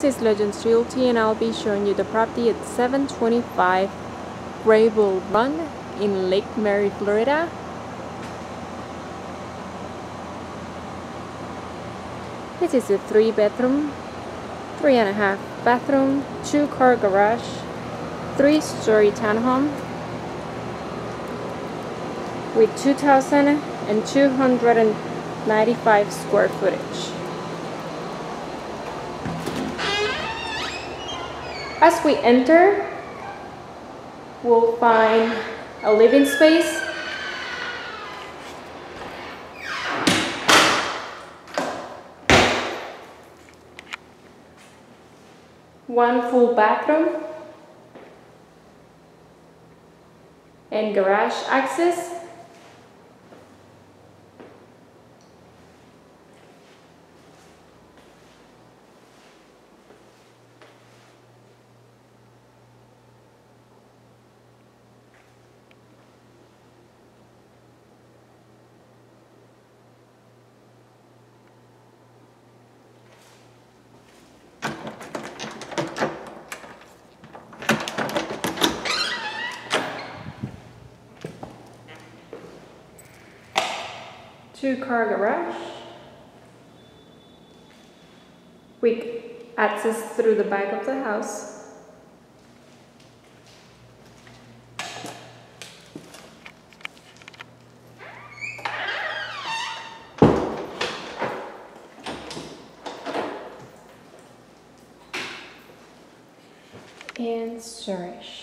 This is Legends Realty and I'll be showing you the property at 725 Grable Run in Lake Mary, Florida. This is a 3-bedroom, 3.5 bathroom, 2-car garage, 3-story townhome with 2,295 square footage. As we enter, we'll find a living space, one full bathroom, and garage access. Two-car garage with access through the back of the house. And storage.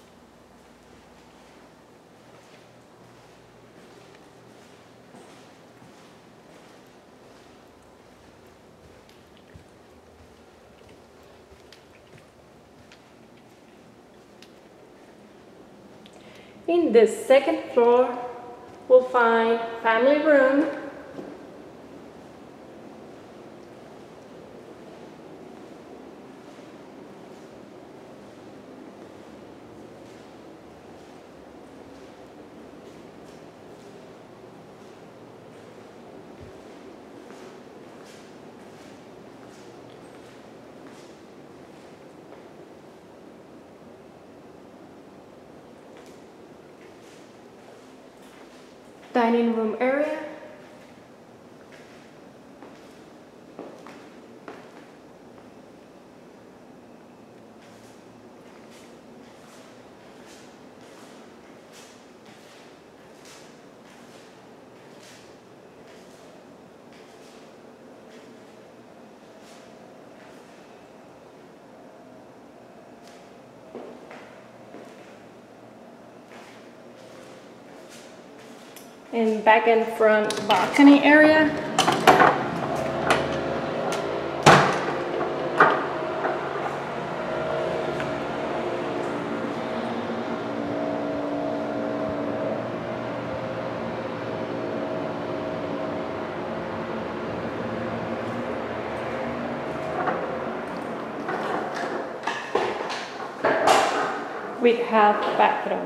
In the second floor, we'll find family room, dining room area, and back and front balcony area. With half bathroom.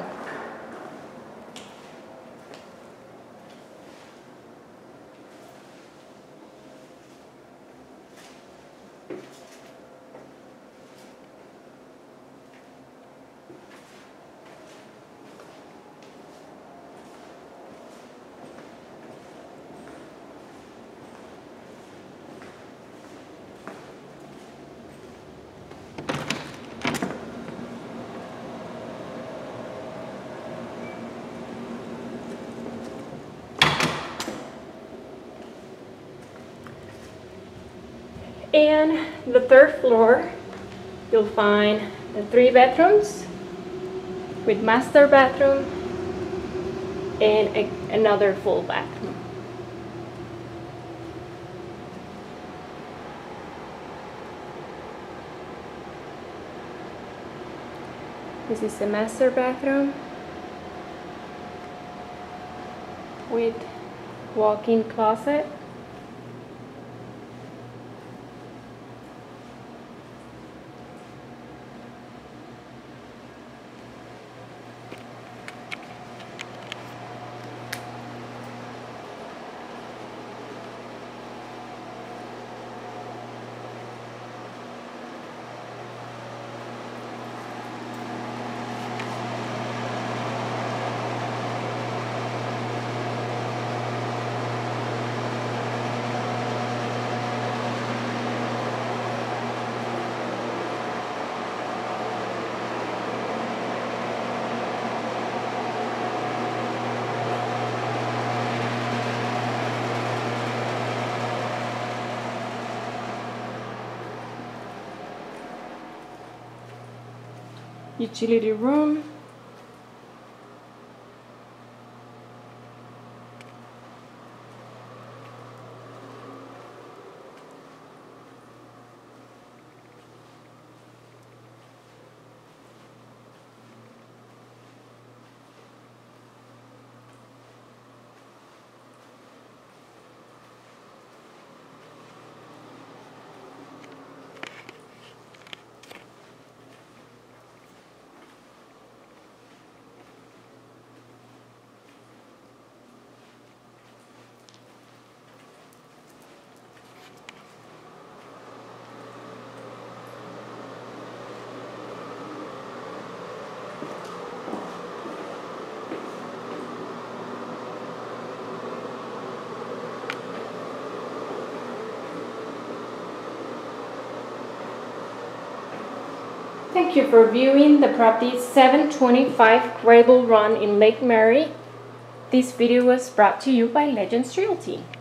And the third floor, you'll find the 3 bedrooms with master bathroom and another full bathroom. This is the master bathroom with walk-in closet. utility room. Thank you for viewing the property 725 Grable Run in Lake Mary. This video was brought to you by Legends Realty.